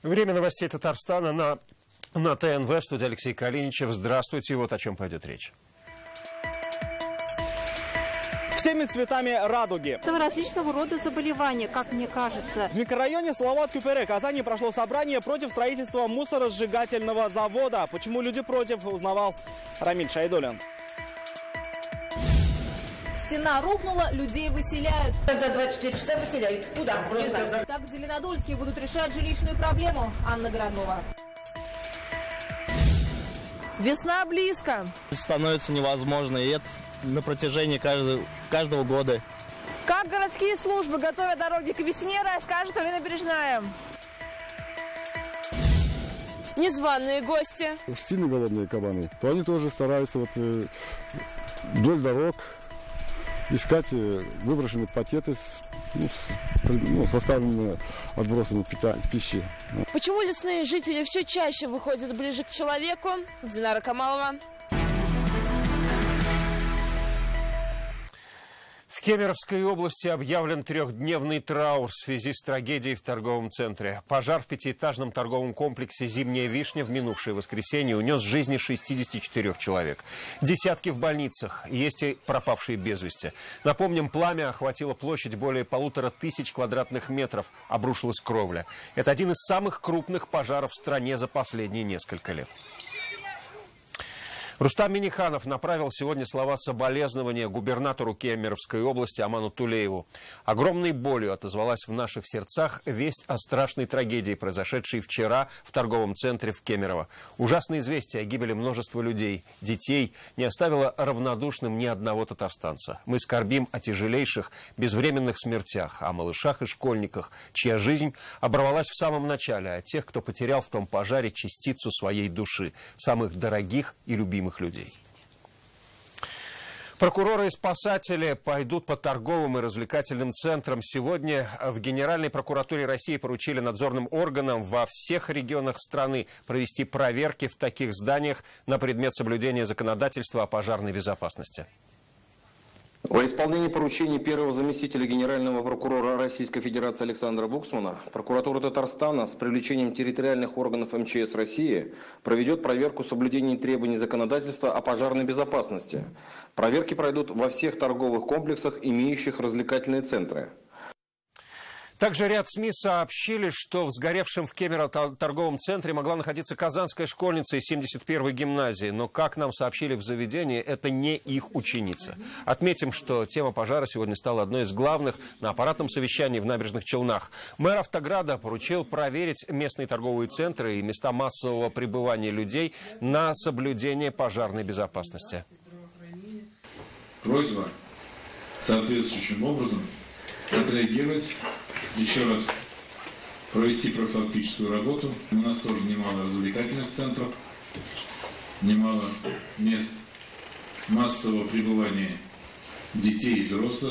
Время новостей Татарстана на ТНВ. В студии Алексей Калиничев. Здравствуйте. Вот о чем пойдет речь. Всеми цветами радуги. Это различного рода заболевания, как мне кажется. В микрорайоне Салават-Кюпере Казани прошло собрание против строительства мусоросжигательного завода. Почему люди против, узнавал Рамиль Шайдулин. Стена рухнула, людей выселяют. За 24 часа выселяют. Куда? Так зеленодольские будут решать жилищную проблему. Анна Городова. Весна близко. Становится невозможно, и это на протяжении каждого года. Как городские службы готовят дороги к весне, расскажет Алина Бережная. Незваные гости. Уж сильно голодные кабаны, то они тоже стараются вдоль дорог искать выброшенные пакеты составленные отбросами пищи. Почему лесные жители все чаще выходят ближе к человеку? Динара Камалова. В Кемеровской области объявлен трехдневный траур в связи с трагедией в торговом центре. Пожар в пятиэтажном торговом комплексе «Зимняя вишня» в минувшее воскресенье унес жизни 64 человек. Десятки в больницах, есть и пропавшие без вести. Напомним, пламя охватило площадь более 1500 квадратных метров, обрушилась кровля. Это один из самых крупных пожаров в стране за последние несколько лет. Рустам Минниханов направил сегодня слова соболезнования губернатору Кемеровской области Аману Тулееву. Огромной болью отозвалась в наших сердцах весть о страшной трагедии, произошедшей вчера в торговом центре в Кемерово. Ужасное известие о гибели множества людей, детей, не оставило равнодушным ни одного татарстанца. Мы скорбим о тяжелейших, безвременных смертях, о малышах и школьниках, чья жизнь оборвалась в самом начале, о тех, кто потерял в том пожаре частицу своей души, самых дорогих и любимых людей. Прокуроры и спасатели пойдут по торговым и развлекательным центрам. Сегодня в Генеральной прокуратуре России поручили надзорным органам во всех регионах страны провести проверки в таких зданиях на предмет соблюдения законодательства о пожарной безопасности. Во исполнении поручений первого заместителя генерального прокурора Российской Федерации Александра Буксмана, прокуратура Татарстана с привлечением территориальных органов МЧС России проведет проверку соблюдения требований законодательства о пожарной безопасности. Проверки пройдут во всех торговых комплексах, имеющих развлекательные центры. Также ряд СМИ сообщили, что в сгоревшем в Кемерово торговом центре могла находиться казанская школьница из 71-й гимназии. Но, как нам сообщили в заведении, это не их ученица. Отметим, что тема пожара сегодня стала одной из главных на аппаратном совещании в Набережных Челнах. Мэр Автограда поручил проверить местные торговые центры и места массового пребывания людей на соблюдение пожарной безопасности. Просьба соответствующим образом отреагировать, еще раз провести профилактическую работу. У нас тоже немало развлекательных центров, немало мест массового пребывания детей и взрослых.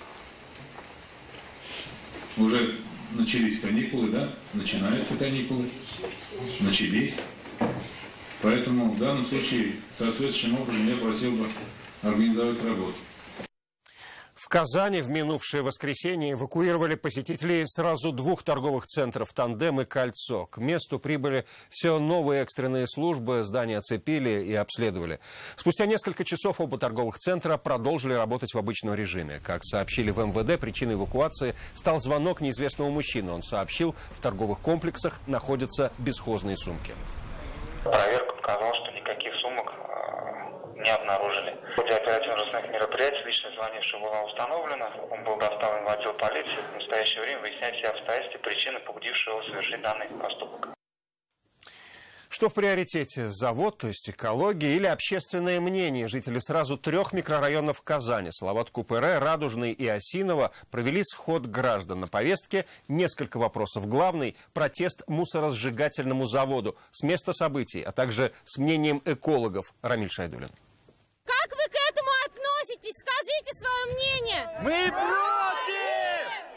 Уже начались каникулы, да? Начинаются каникулы, начались. Поэтому в данном случае соответствующим образом я просил бы организовать работу. В Казани в минувшее воскресенье эвакуировали посетителей сразу двух торговых центров «Тандем» и «Кольцо». К месту прибыли все новые экстренные службы, здания оцепили и обследовали. Спустя несколько часов оба торговых центра продолжили работать в обычном режиме. Как сообщили в МВД, причиной эвакуации стал звонок неизвестного мужчины. Он сообщил, в торговых комплексах находятся бесхозные сумки. Проверка показала, что никаких сумок не обнаружили. В ходе оперативно-розыскных мероприятий личность звонившего была установлена. Он был доставлен в отдел полиции. В настоящее время выясняют все обстоятельства и причины, побудившие его совершить данный проступок. Что в приоритете? Завод, то есть экология, или общественное мнение? Жители сразу трех микрорайонов Казани, Салават-Кюпере, Радужный и Осиново, провели сход граждан. На повестке несколько вопросов. Главный – протест мусоросжигательному заводу с места событий, а также с мнением экологов. Рамиль Шайдулин. Как вы к этому относитесь? Скажите свое мнение. Мы против!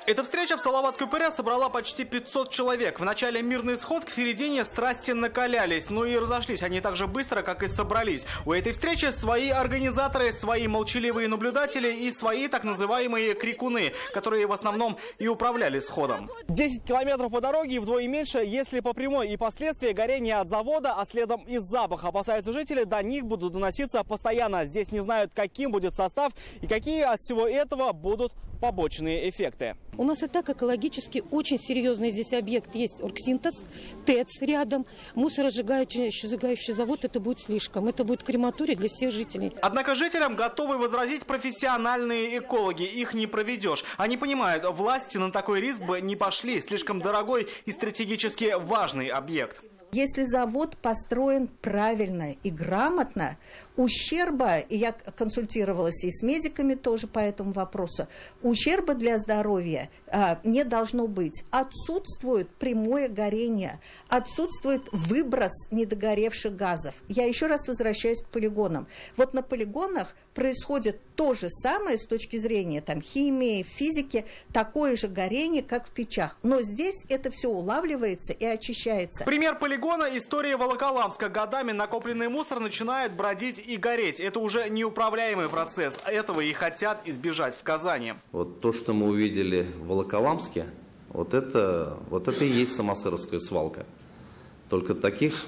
Эта встреча в Салават-Кюпере собрала почти 500 человек. В начале мирный сход, к середине страсти накалялись. Ну и разошлись они так же быстро, как и собрались. У этой встречи свои организаторы, свои молчаливые наблюдатели и свои так называемые крикуны, которые в основном и управляли сходом. 10 километров по дороге и вдвое меньше, если по прямой, и последствия горения от завода, а следом и запах. Опасаются жители, до них будут доноситься постоянно. Здесь не знают, каким будет состав и какие от всего этого будут побочные эффекты. У нас и так экологически очень серьезный здесь объект. Есть оргсинтез, ТЭЦ рядом, мусоросжигающий завод. Это будет слишком. Это будет крематорий для всех жителей. Однако жителям готовы возразить профессиональные экологи. Их не проведешь. Они понимают, власти на такой риск бы не пошли. Слишком дорогой и стратегически важный объект. Если завод построен правильно и грамотно, ущерба, и я консультировалась и с медиками тоже по этому вопросу, ущерба для здоровья не должно быть. Отсутствует прямое горение, отсутствует выброс недогоревших газов. Я еще раз возвращаюсь к полигонам. Вот на полигонах происходит то же самое с точки зрения химии, физики, такое же горение, как в печах. Но здесь это все улавливается и очищается. Пример полигона – история Волоколамска. Годами накопленный мусор начинает бродить и гореть. Это уже неуправляемый процесс. Этого и хотят избежать в Казани. Вот то, что мы увидели в Волоколамске, вот это и есть самосыровская свалка. Только таких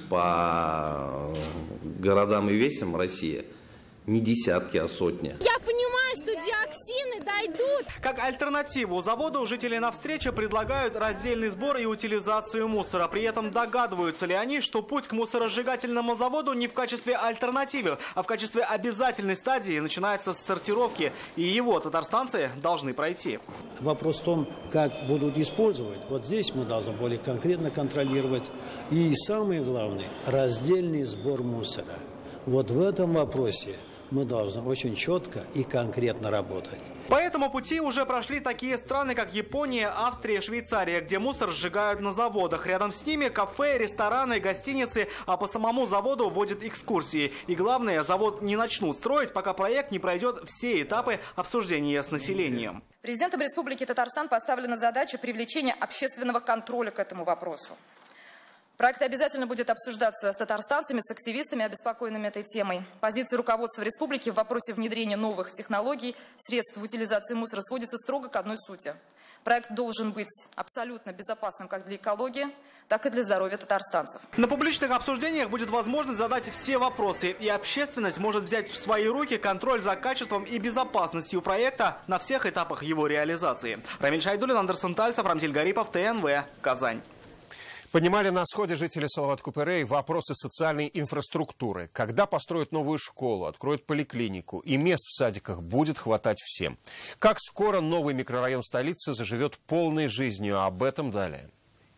по городам и весям России не десятки, а сотни. Я понимаю, что диоксины дойдут. Как альтернативу заводу жители на встрече предлагают раздельный сбор и утилизацию мусора. При этом догадываются ли они, что путь к мусоросжигательному заводу не в качестве альтернативы, а в качестве обязательной стадии начинается с сортировки. И его татарстанцы должны пройти. Вопрос в том, как будут использовать. Вот здесь мы должны более конкретно контролировать. И самое главное, раздельный сбор мусора. Вот в этом вопросе мы должны очень четко и конкретно работать. По этому пути уже прошли такие страны, как Япония, Австрия, Швейцария, где мусор сжигают на заводах. Рядом с ними кафе, рестораны, гостиницы, а по самому заводу водят экскурсии. И главное, завод не начнут строить, пока проект не пройдет все этапы обсуждения с населением. Президентом Республики Татарстан поставлена задача привлечения общественного контроля к этому вопросу. Проект обязательно будет обсуждаться с татарстанцами, с активистами, обеспокоенными этой темой. Позиция руководства республики в вопросе внедрения новых технологий, средств в утилизации мусора сводится строго к одной сути. Проект должен быть абсолютно безопасным как для экологии, так и для здоровья татарстанцев. На публичных обсуждениях будет возможность задать все вопросы, и общественность может взять в свои руки контроль за качеством и безопасностью проекта на всех этапах его реализации. Рамиль Шайдуллин, Андерсон Тальцев, Рамзиль Гарипов, ТНВ, Казань. Поднимали на сходе жители Салават-Кюпере вопросы социальной инфраструктуры. Когда построят новую школу, откроют поликлинику, и мест в садиках будет хватать всем. Как скоро новый микрорайон столицы заживет полной жизнью, об этом далее.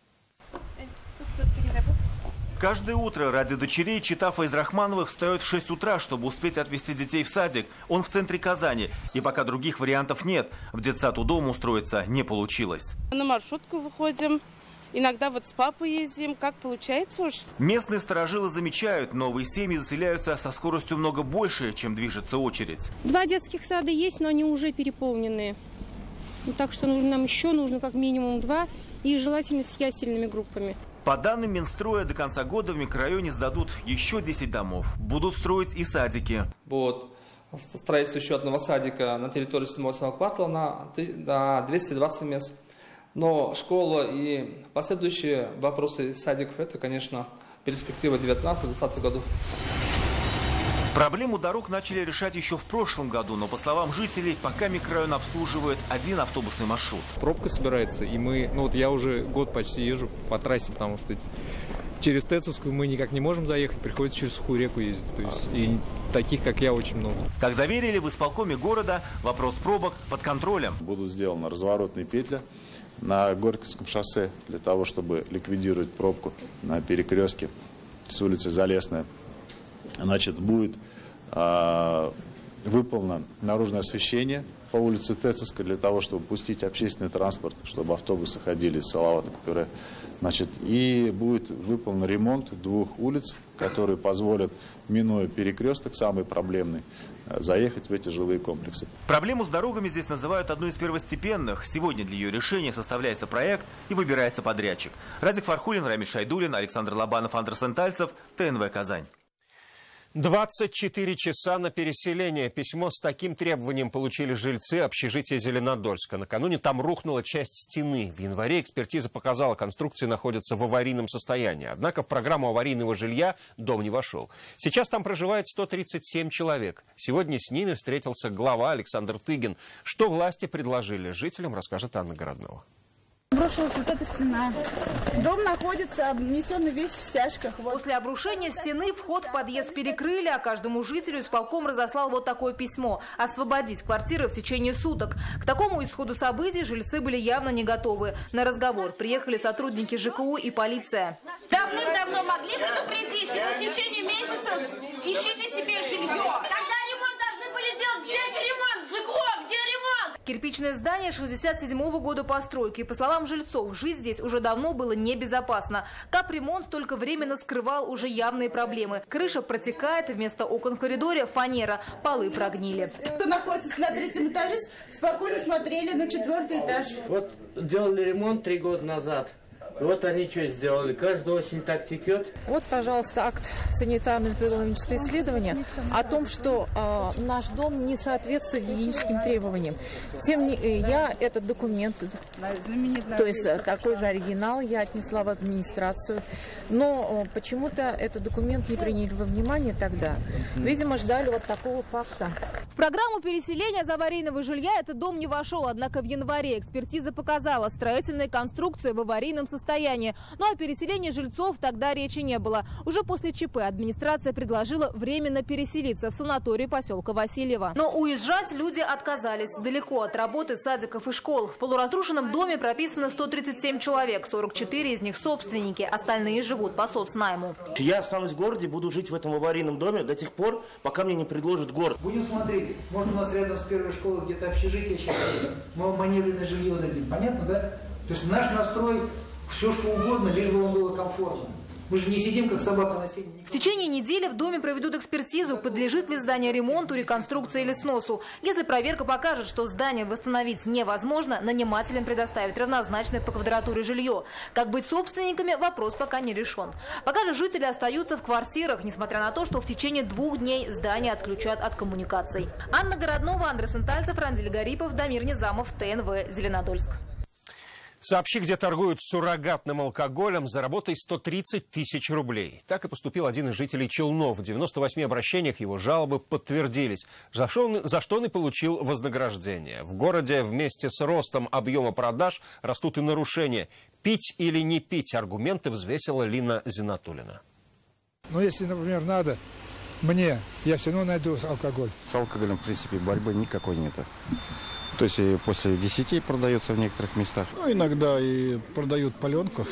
Каждое утро ради дочерей Чита Файзрахмановых встает в 6 утра, чтобы успеть отвезти детей в садик. Он в центре Казани. И пока других вариантов нет, в детсад у дома устроиться не получилось. На маршрутку выходим. Иногда вот с папой ездим. Как получается уж? Местные старожилы замечают, новые семьи заселяются со скоростью много больше, чем движется очередь. 2 детских сада есть, но они уже переполнены. Так что нужно как минимум 2, и желательно с ясельными группами. По данным Минстроя, до конца года в микрорайоне сдадут еще 10 домов. Будут строить и садики. Будет строительство еще одного садика на территории 7-8 квартала на 220 мест. Но школа и последующие вопросы садиков, это, конечно, перспектива 19-20 годов. Проблему дорог начали решать еще в прошлом году, но, по словам жителей, пока микрорайон обслуживает один автобусный маршрут. Пробка собирается, и я уже год почти езжу по трассе, потому что через Тецовскую мы никак не можем заехать, приходится через Сухую реку ездить. То есть, и таких, как я, очень много. Как заверили в исполкоме города, вопрос пробок под контролем. Будут сделаны разворотные петли на Горьковском шоссе для того, чтобы ликвидировать пробку на перекрестке с улицы Залесная. Значит, будет выполнено наружное освещение по улице Тецовской для того, чтобы пустить общественный транспорт, чтобы автобусы ходили из Салавата-Купюре. Значит, и будет выполнен ремонт 2 улиц, которые позволят, минуя перекресток, самый проблемный, заехать в эти жилые комплексы. Проблему с дорогами здесь называют одной из первостепенных. Сегодня для ее решения составляется проект и выбирается подрядчик. Радик Фархулин, Рамиль Шайдулин, Александр Лобанов, Андрей Сентальцев, ТНВ «Казань». 24 часа на переселение. Письмо с таким требованием получили жильцы общежития Зеленодольска. Накануне там рухнула часть стены. В январе экспертиза показала, конструкции находятся в аварийном состоянии. Однако в программу аварийного жилья дом не вошел. Сейчас там проживает 137 человек. Сегодня с ними встретился глава Александр Тыгин. Что власти предложили жителям, расскажет Анна Городнова. Обрушилась вот эта стена. Дом находится обнесенный весь в стяжках. Вот. После обрушения стены вход в подъезд перекрыли, а каждому жителю исполком разослал вот такое письмо – освободить квартиры в течение суток. К такому исходу событий жильцы были явно не готовы. На разговор приехали сотрудники ЖКУ и полиция. Давным-давно могли предупредить, в течение месяца ищите себе жилье. Когда ремонт должны были делать? Где ремонт? ЖКУ, где ремонт? Кирпичное здание 67-го года постройки. По словам жильцов, жить здесь уже давно было небезопасно. Капремонт только временно скрывал уже явные проблемы. Крыша протекает, вместо окон в коридоре фанера, полы прогнили. Кто находится на 3-м этаже, спокойно смотрели на 4-й этаж. Вот делали ремонт 3 года назад. Вот они что сделали. Каждую осень так текет. Вот, пожалуйста, акт санитарно-эпидемиологического исследования о том, что наш дом не соответствует гигиеническим требованиям. Тем не я этот документ, то есть такой же оригинал, я отнесла в администрацию. Но почему-то этот документ не приняли во внимание тогда. Видимо, ждали вот такого факта. В программу переселения из аварийного жилья этот дом не вошел. Однако в январе экспертиза показала, строительные конструкции в аварийном состоянии. Но о переселении жильцов тогда речи не было. Уже после ЧП администрация предложила временно переселиться в санаторий поселка Васильева. Но уезжать люди отказались. Далеко от работы садиков и школ. В полуразрушенном доме прописано 137 человек. 44 из них собственники. Остальные живут по соцнайму. Я останусь в городе, буду жить в этом аварийном доме до тех пор, пока мне не предложат город. Будем смотреть. Может, у нас рядом с первой школой где-то общежитие сейчас есть. Мы маневренное жилье дадим. Понятно, да? То есть наш настрой все что угодно, лишь бы вам было комфортно. Мы же не сидим, как собака на сене. В течение недели в доме проведут экспертизу, подлежит ли здание ремонту, реконструкции или сносу. Если проверка покажет, что здание восстановить невозможно, нанимателям предоставят равнозначное по квадратуре жилье. Как быть собственниками, вопрос пока не решен. Пока же жители остаются в квартирах, несмотря на то, что в течение 2 дней здание отключат от коммуникаций. Анна Городнова, Андрей Сентальцев, Рамзиль Гарипов, Дамир Низамов, ТНВ, Зеленодольск. Сообщи, где торгуют суррогатным алкоголем, заработай 130 тысяч рублей. Так и поступил один из жителей Челнов. В 98 обращениях его жалобы подтвердились, за что он и получил вознаграждение. В городе вместе с ростом объема продаж растут и нарушения. Пить или не пить — аргументы взвесила Лина Зинатуллина. Но если, например, надо мне, я все равно найду алкоголь. С алкоголем, в принципе, борьбы никакой нет. То есть и после 10 продается в некоторых местах. Ну, иногда и продают паленку.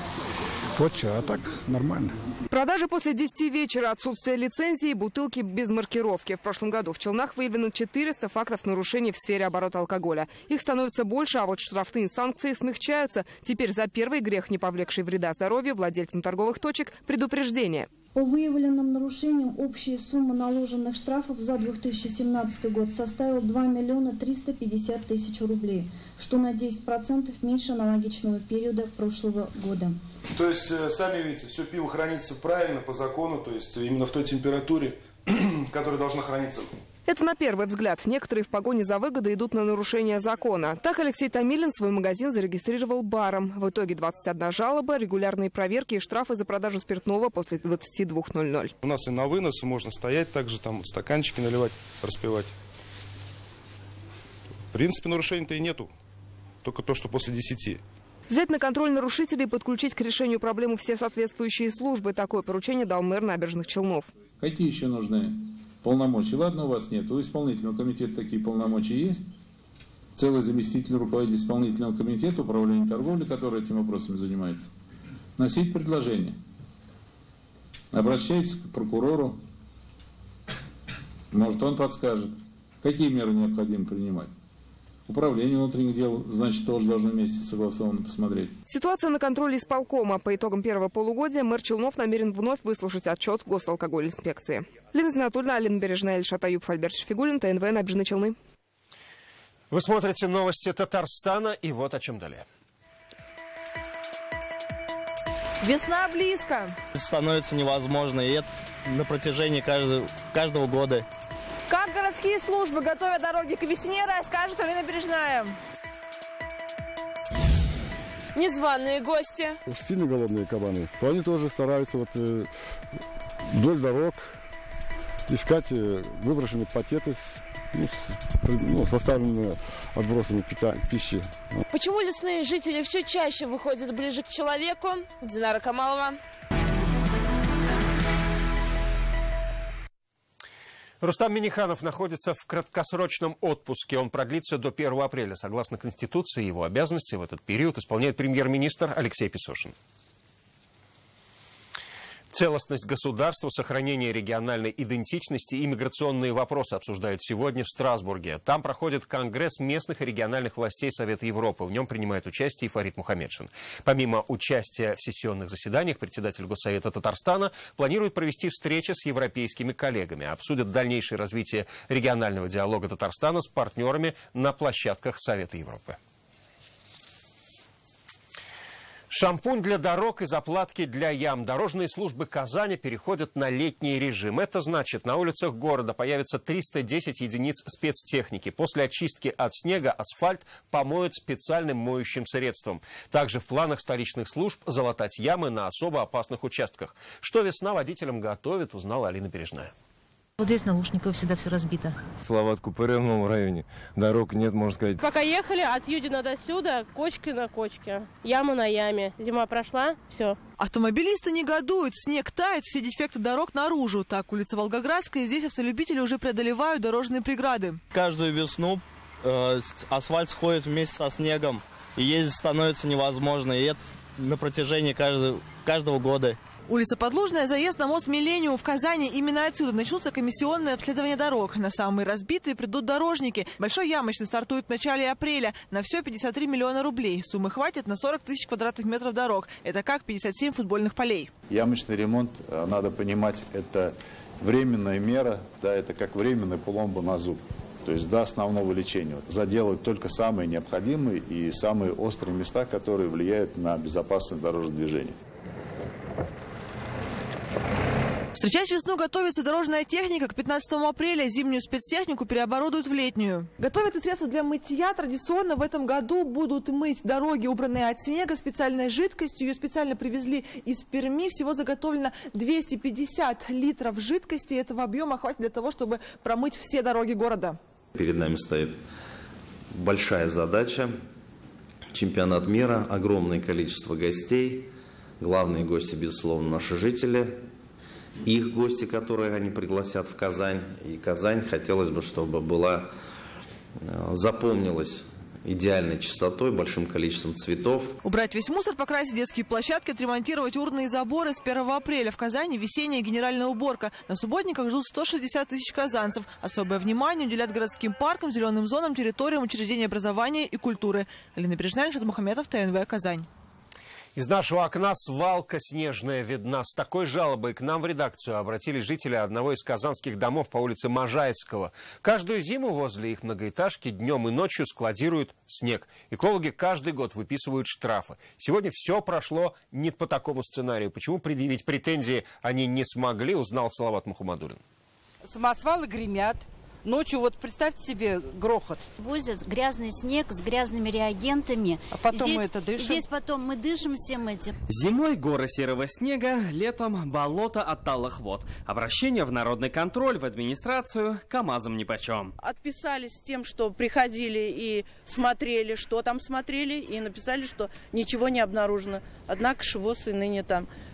Вот что, а так нормально. Продажи после 10 вечера, отсутствие лицензии, бутылки без маркировки. В прошлом году в Челнах выявлено 400 фактов нарушений в сфере оборота алкоголя. Их становится больше, а вот штрафные санкции смягчаются. Теперь за первый грех, не повлекший вреда здоровью, владельцам торговых точек предупреждение. По выявленным нарушениям общая сумма наложенных штрафов за 2017 год составила 2 350 000 рублей, что на 10% меньше аналогичного периода прошлого года. То есть, сами видите, все пиво хранится правильно, по закону, то есть именно в той температуре, которая должна храниться. Это на первый взгляд. Некоторые в погоне за выгодой идут на нарушение закона. Так Алексей Томилин свой магазин зарегистрировал баром. В итоге 21 жалоба, регулярные проверки и штрафы за продажу спиртного после 22:00. У нас и на вынос можно стоять также, там стаканчики наливать, распивать. В принципе, нарушений-то и нету. Только то, что после 10. Взять на контроль нарушителей и подключить к решению проблемы все соответствующие службы. Такое поручение дал мэр Набережных Челнов. Какие еще нужны полномочия? Ладно, у вас нет. У исполнительного комитета такие полномочия есть. Целый заместитель руководителя исполнительного комитета управления торговли, который этим вопросами занимается. Носить предложение. Обращайтесь к прокурору. Может, он подскажет. Какие меры необходимо принимать? Управление внутренних дел, значит, тоже должно вместе согласованно посмотреть. Ситуация на контроле исполкома. По итогам первого полугодия мэр Челнов намерен вновь выслушать отчет Госалкогольинспекции. Лена Зинатульна, Алина Бережная, Ильшат Аюбов, Альберт Шефигуллин, ТНВ, Набережные Челны. Вы смотрите новости Татарстана, и вот о чем далее. Весна близко. Становится невозможно, и это на протяжении каждого года. Как городские службы готовят дороги к весне, расскажет Алина Бережная. Незваные гости. Уж сильно голодные кабаны, то они тоже стараются вдоль дорог искать выброшенные пакеты, составленные отбросами пищи. Почему лесные жители все чаще выходят ближе к человеку? Динара Камалова. Рустам Минниханов находится в краткосрочном отпуске. Он продлится до 1 апреля. Согласно Конституции, его обязанности в этот период исполняет премьер-министр Алексей Песошин. Целостность государства, сохранение региональной идентичности и миграционные вопросы обсуждают сегодня в Страсбурге. Там проходит Конгресс местных и региональных властей Совета Европы. В нем принимает участие и Фарид Мухаммедшин. Помимо участия в сессионных заседаниях, председатель Госсовета Татарстана планирует провести встречи с европейскими коллегами. Обсудят дальнейшее развитие регионального диалога Татарстана с партнерами на площадках Совета Европы. Шампунь для дорог и заплатки для ям. Дорожные службы Казани переходят на летний режим. Это значит, на улицах города появится 310 единиц спецтехники. После очистки от снега асфальт помоют специальным моющим средством. Также в планах столичных служб залатать ямы на особо опасных участках. Что весна водителям готовит, узнала Алина Бережная. Вот здесь на Лушниково всегда все разбито. Слават-Купыре в новом районе. Дорог нет, можно сказать. Пока ехали от Юдина до сюда, кочки на кочке, яма на яме. Зима прошла, все. Автомобилисты негодуют, снег тает, все дефекты дорог наружу. Так, улица Волгоградская, здесь автолюбители уже преодолевают дорожные преграды. Каждую весну асфальт сходит вместе со снегом, и ездить становится невозможно. И это на протяжении каждого года. Улица Подлужная, заезд на мост Миллениум в Казани. Именно отсюда начнутся комиссионные обследования дорог. На самые разбитые придут дорожники. Большой ямочный стартует в начале апреля. На все 53 миллиона рублей. Суммы хватит на 40 тысяч квадратных метров дорог. Это как 57 футбольных полей. Ямочный ремонт, надо понимать, это временная мера, да, это как временная пломба на зуб. То есть до основного лечения. Заделывать только самые необходимые и самые острые места, которые влияют на безопасность дорожного движения. Встречать весну готовится дорожная техника. К 15 апреля зимнюю спецтехнику переоборудуют в летнюю. Готовят и средства для мытья. Традиционно в этом году будут мыть дороги, убранные от снега, специальной жидкостью. Ее специально привезли из Перми. Всего заготовлено 250 литров жидкости. Этого объема хватит для того, чтобы промыть все дороги города. Перед нами стоит большая задача. Чемпионат мира, огромное количество гостей. Главные гости, безусловно, наши жители. Их гости, которые они пригласят в Казань. И Казань хотелось бы, чтобы запомнилась идеальной чистотой, большим количеством цветов. Убрать весь мусор, покрасить детские площадки, отремонтировать урны и заборы. С 1 апреля в Казани весенняя генеральная уборка. На субботниках ждут 160 тысяч казанцев. Особое внимание уделят городским паркам, зеленым зонам, территориям учреждений образования и культуры. Алина Бережная, Ильшат Мухамедов, ТНВ, Казань. Из нашего окна свалка снежная видна. С такой жалобой к нам в редакцию обратились жители одного из казанских домов по улице Можайского. Каждую зиму возле их многоэтажки днем и ночью складируют снег. Экологи каждый год выписывают штрафы. Сегодня все прошло не по такому сценарию. Почему предъявить претензии они не смогли, узнал Салават Мухаммадуллин. Самосвалы гремят. Ночью, вот представьте себе грохот. Возят грязный снег с грязными реагентами. А потом мы это дышим. Здесь потом мы дышим всем этим. Зимой горы серого снега, летом болото от талых вод. Обращение в народный контроль, в администрацию КамАЗом нипочем. Отписались тем, что приходили и смотрели, что там смотрели, и написали, что ничего не обнаружено. Однако ШВОЗ и ныне там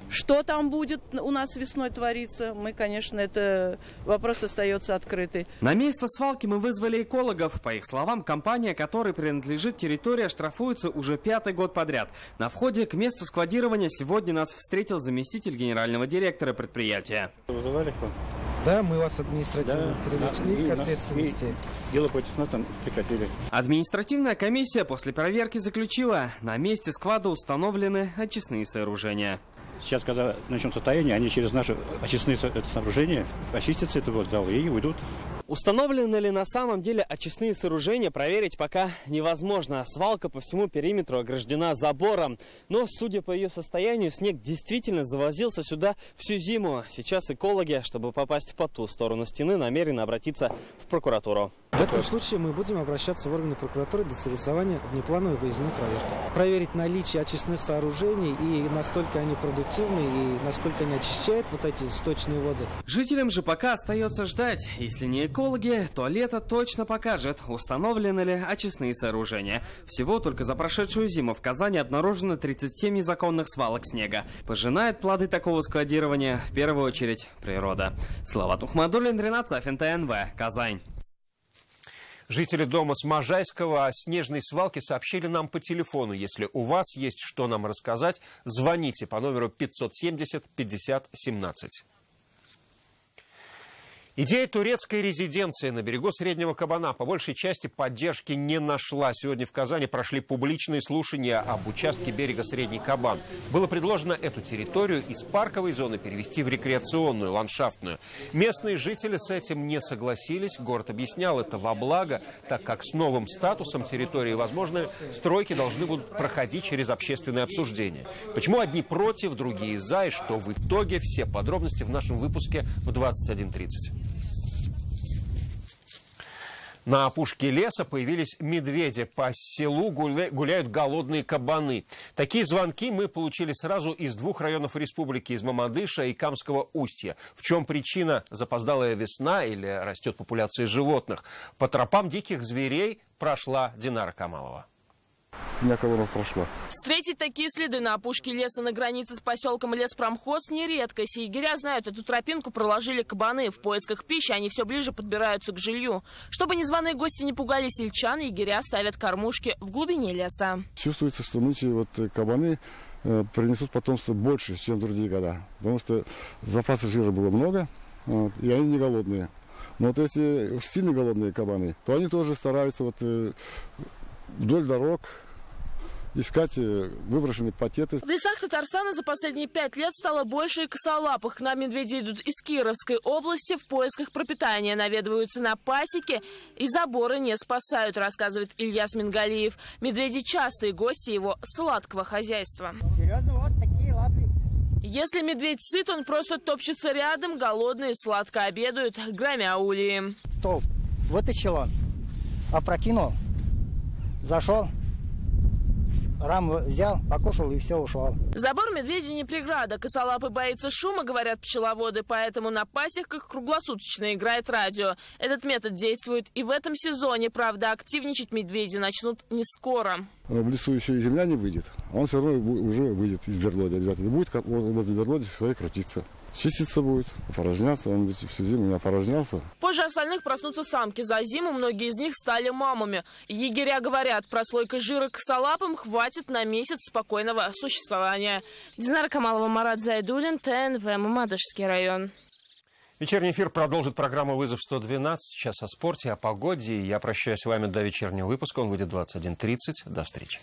Что там будет у нас весной твориться, мы, конечно, это вопрос остается открытый. На место свалки мы вызвали экологов. По их словам, компания, которой принадлежит территория, штрафуется уже 5-й год подряд. На входе к месту складирования сегодня нас встретил заместитель генерального директора предприятия. Вызывали кто? Да, мы вас административно привлекли к ответственности. Дело против нас там прекратили. Административная комиссия после проверки заключила, на месте склада установлены очистные сооружения. Сейчас, когда начнем состояние, они через наши очистные сооружения очистятся этого зала и уйдут. Установлены ли на самом деле очистные сооружения, проверить пока невозможно. Свалка по всему периметру ограждена забором. Но, судя по ее состоянию, снег действительно завозился сюда всю зиму. Сейчас экологи, чтобы попасть по ту сторону стены, намерены обратиться в прокуратуру. В этом случае мы будем обращаться в органы прокуратуры для согласования внеплановой выездной проверки. Проверить наличие очистных сооружений и насколько они продуктивны, и насколько они очищают вот эти сточные воды. Жителям же пока остается ждать. Если не экологи, то лето точно покажет, установлены ли очистные сооружения. Всего только за прошедшую зиму в Казани обнаружено 37 незаконных свалок снега. Пожинает плоды такого складирования в первую очередь природа. Салават Ухмадуллин, Ренат Сафин, ТНВ, Казань. Жители дома с Можайского о снежной свалке сообщили нам по телефону. Если у вас есть что нам рассказать, звоните по номеру 570 50 17. Идея турецкой резиденции на берегу Среднего Кабана по большей части поддержки не нашла. Сегодня в Казани прошли публичные слушания об участке берега Средний Кабан. Было предложено эту территорию из парковой зоны перевести в рекреационную, ландшафтную. Местные жители с этим не согласились. Город объяснял это во благо, так как с новым статусом территории возможные стройки должны будут проходить через общественное обсуждение. Почему одни против, другие за, и что в итоге, все подробности в нашем выпуске в 21:30. На опушке леса появились медведи. По селу гуляют голодные кабаны. Такие звонки мы получили сразу из двух районов республики, из Мамадыша и Камского устья. В чем причина? Запоздалая весна или растет популяция животных? По тропам диких зверей прошла Динара Камалова. Прошла. Встретить такие следы на опушке леса на границе с поселком Леспромхоз не редкость. Егеря знают, эту тропинку проложили кабаны. В поисках пищи они все ближе подбираются к жилью. Чтобы незваные гости не пугали сельчан, егеря ставят кормушки в глубине леса. Чувствуется, что нынче кабаны принесут потомство больше, чем в другие года. Потому что запасов жира было много, и они не голодные. Но если уж сильно голодные кабаны, то они тоже стараются вдоль дорог искать выброшенные пакеты. В лесах Татарстана за последние 5 лет стало больше и косолапых. К нам медведи идут из Кировской области в поисках пропитания. Наведываются на пасеки и заборы не спасают, рассказывает Ильяс Мингалиев. Медведи частые гости его сладкого хозяйства. Серьезно, вот такие лапы. Если медведь сыт, он просто топчется рядом, голодные сладко обедают, громя ульи. Столб вытащил он, опрокинул, зашел. Раму взял, покушал и все, ушел. Забор медведя не преграда. Косолапый боится шума, говорят пчеловоды, поэтому на пасеках круглосуточно играет радио. Этот метод действует и в этом сезоне. Правда, активничать медведи начнут не скоро. В лесу еще и земля не выйдет. Он все равно уже выйдет из берлоги обязательно. Будет возле берлоги своей крутиться. Чиститься будет, опорожняться. Он всю зиму не опорожнялся. Позже остальных проснутся самки. За зиму многие из них стали мамами. Егеря говорят, прослойка жира косолапым хватит на месяц спокойного существования. Динара Камалова, Марат Зайдуллин, ТНВ, Мамадышский район. Вечерний эфир продолжит программа «Вызов 112». Сейчас о спорте, о погоде. Я прощаюсь с вами до вечернего выпуска. Он выйдет в 21:30. До встречи.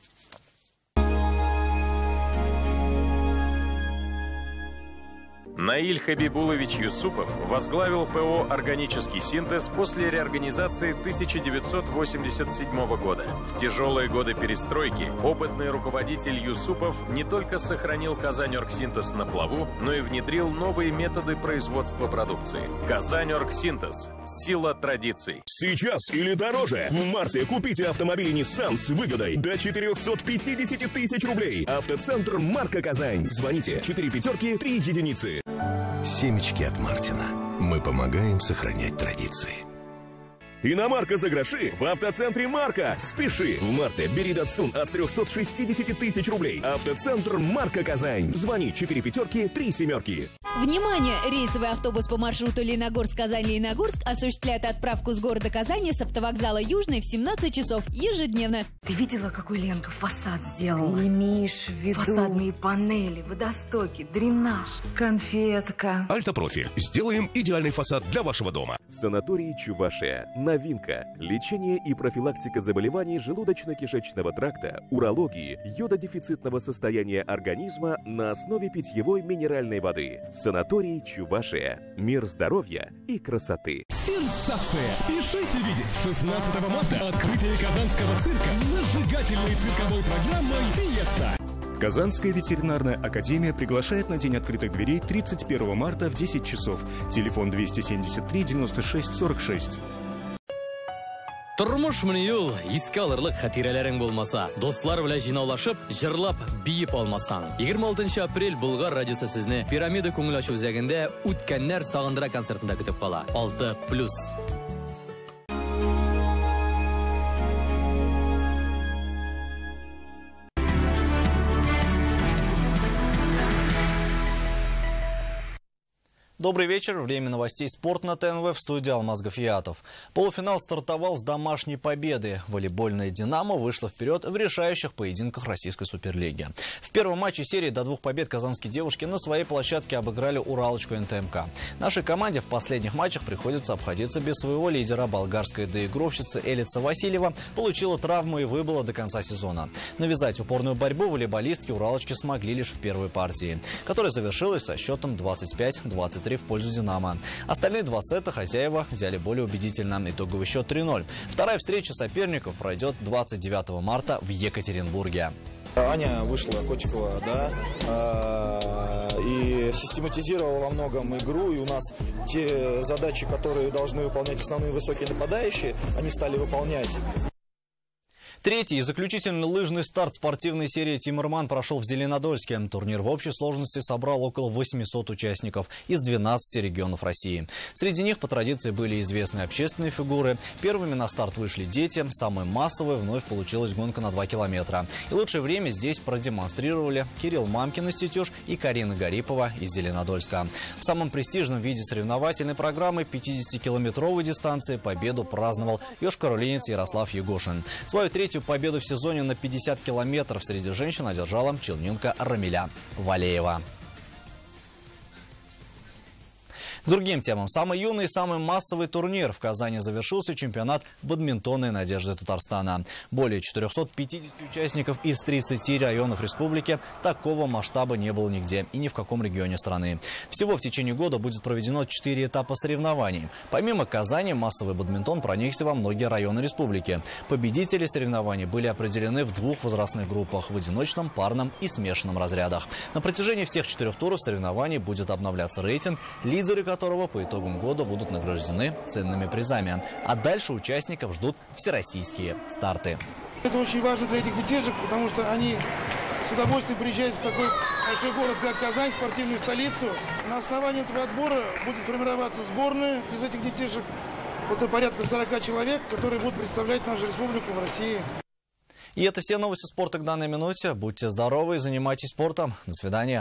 Наиль Хабибулович Юсупов возглавил ПО «Органический синтез» после реорганизации 1987 года. В тяжелые годы перестройки опытный руководитель Юсупов не только сохранил «Казань-Оргсинтез» на плаву, но и внедрил новые методы производства продукции. «Казань-Оргсинтез» – сила традиций. Сейчас или дороже. В марте купите автомобиль Nissan с выгодой до 450 тысяч рублей. Автоцентр «Марка Казань». Звоните 4 пятерки 3 единицы. Семечки от Мартина. Мы помогаем сохранять традиции. Иномарка за гроши в автоцентре «Марка». Спеши! В марте бери Datsun от 360 тысяч рублей. Автоцентр «Марка Казань». Звони 4 пятерки 3 семерки. Внимание! Рейсовый автобус по маршруту Леногорск-Казань-Леногорск осуществляет отправку с города Казани с автовокзала Южный в 17 часов ежедневно. Ты видела, какой Ленка фасад сделала? Не имеешь в виду... Фасадные панели, водостоки, дренаж, конфетка. Альтопрофиль. Сделаем идеальный фасад для вашего дома. Санаторий Чувашия. Новинка. Лечение и профилактика заболеваний желудочно-кишечного тракта, урологии, йододефицитного состояния организма на основе питьевой минеральной воды. Санаторий Чувашия. Мир здоровья и красоты. Сенсация! Спешите видеть! 16 марта открытие Казанского цирка с зажигательной цирковой программой «Фиеста». Казанская ветеринарная академия приглашает на день открытых дверей 31 марта в 10 часов. Телефон 273 96 46. Turmush meni yo'l, esga olirlik xotiralaring bo'lmasa, do'stlar bilan jinoolashib, jirlab, biyib olmasang. 26 aprel Bulg'ar radiosi sizni Piramida ko'ngillashuv uzagida O'tganlar sog'indira konsertida kutib qolar. 6+. Добрый вечер. Время новостей «Спорт» на ТНВ, в студии Алмаз Гафиятов. Полуфинал стартовал с домашней победы. Волейбольная «Динамо» вышла вперед в решающих поединках российской суперлиги. В первом матче серии до 2 побед казанские девушки на своей площадке обыграли Уралочку НТМК. Нашей команде в последних матчах приходится обходиться без своего лидера. Болгарская доигровщица Элица Васильева получила травму и выбыла до конца сезона. Навязать упорную борьбу волейболистки Уралочки смогли лишь в первой партии, которая завершилась со счетом 25-23 в пользу «Динамо». Остальные два сета хозяева взяли более убедительно. Итоговый счет 3-0. Вторая встреча соперников пройдет 29 марта в Екатеринбурге. Аня вышла, Котикова, и систематизировала во многом игру. И у нас те задачи, которые должны выполнять основные высокие нападающие, они стали выполнять. Третий и заключительный лыжный старт спортивной серии «Тимирман» прошел в Зеленодольске. Турнир в общей сложности собрал около 800 участников из 12 регионов России. Среди них по традиции были известные общественные фигуры. Первыми на старт вышли дети. Самой массовой вновь получилась гонка на 2 километра. И лучшее время здесь продемонстрировали Кирилл Мамкин из Тетюш и Карина Гарипова из Зеленодольска. В самом престижном виде соревновательной программы 50-километровой дистанции победу праздновал йошкар-олинец Ярослав Егошин. Свою третью победу в сезоне на 50 километров среди женщин одержала челнинка Рамиля Валеева. К другим темам. Самый юный и самый массовый турнир. В Казани завершился чемпионат бадминтонной «Надежды Татарстана». Более 450 участников из 30 районов республики. Такого масштаба не было нигде и ни в каком регионе страны. Всего в течение года будет проведено 4 этапа соревнований. Помимо Казани, массовый бадминтон проникся во многие районы республики. Победители соревнований были определены в 2 возрастных группах – в одиночном, парном и смешанном разрядах. На протяжении всех 4 туров соревнований будет обновляться рейтинг, лидеры которого по итогам года будут награждены ценными призами. А дальше участников ждут всероссийские старты. Это очень важно для этих детишек, потому что они с удовольствием приезжают в такой большой город, как Казань, спортивную столицу. На основании этого отбора будет формироваться сборная из этих детишек. Это порядка 40 человек, которые будут представлять нашу республику в России. И это все новости спорта к данной минуте. Будьте здоровы и занимайтесь спортом. До свидания.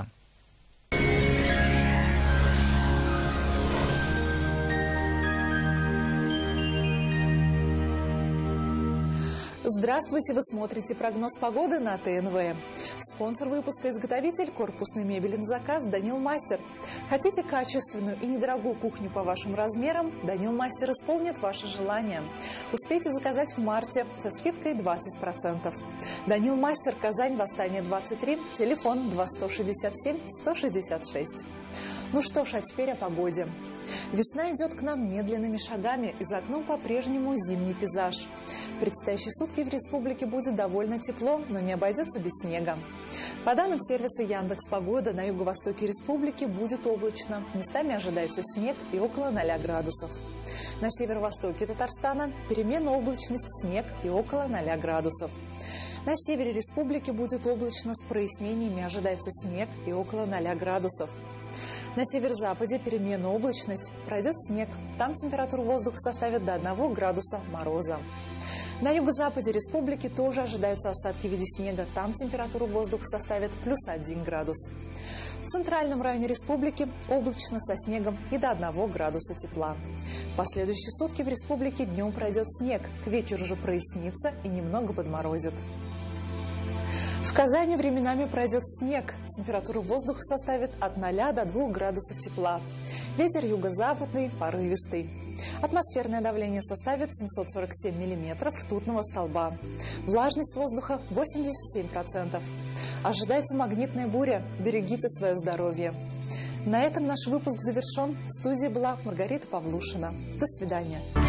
Здравствуйте, вы смотрите прогноз погоды на ТНВ. Спонсор выпуска — изготовитель корпусной мебели на заказ «Данил Мастер». Хотите качественную и недорогую кухню по вашим размерам? «Данил Мастер» исполнит ваше желание. Успейте заказать в марте со скидкой 20%. «Данил Мастер», Казань, Восстание 23, телефон 2167-166. Ну что ж, а теперь о погоде. Весна идет к нам медленными шагами, и за окном по-прежнему зимний пейзаж. В предстоящие сутки в республике будет довольно тепло, но не обойдется без снега. По данным сервиса Яндекс.Погода, на юго-востоке республики будет облачно. Местами ожидается снег и около 0 градусов. На северо-востоке Татарстана переменная облачность, снег и около 0 градусов. На севере республики будет облачно с прояснениями, ожидается снег и около 0 градусов. На северо-западе переменная облачность, пройдет снег. Там температура воздуха составит до 1 градуса мороза. На юго-западе республики тоже ожидаются осадки в виде снега. Там температура воздуха составит +1 градус. В центральном районе республики облачно со снегом и до 1 градуса тепла. В последующие сутки в республике днем пройдет снег. К вечеру же прояснится и немного подморозит. В Казани временами пройдет снег. Температура воздуха составит от 0 до 2 градусов тепла. Ветер юго-западный, порывистый. Атмосферное давление составит 747 миллиметров ртутного столба. Влажность воздуха 87%. Ожидается магнитная буря. Берегите свое здоровье. На этом наш выпуск завершен. В студии была Маргарита Павлушина. До свидания.